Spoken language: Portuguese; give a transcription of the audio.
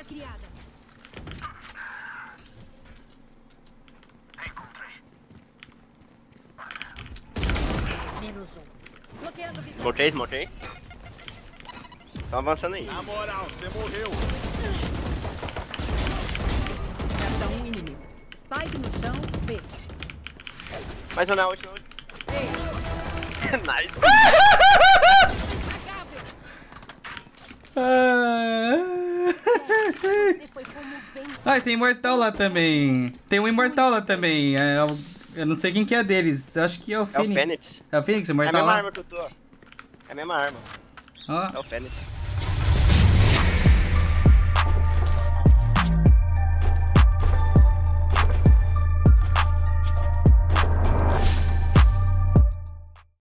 criada. Menos um. Bloqueando visão. Smokei. Tão avançando aí. Na moral, você morreu. Resta um inimigo. Spike no chão, B. Mais uma na ult. Nice. Você foi como bem. Ah, tem Imortal lá também. Tem um Imortal lá também. Eu não sei quem que é deles. Eu acho que é o Fênix. Fênix. É o Fênix, É a Imortal mesma lá? arma que eu tô. É a mesma arma. Ó. É o Fênix.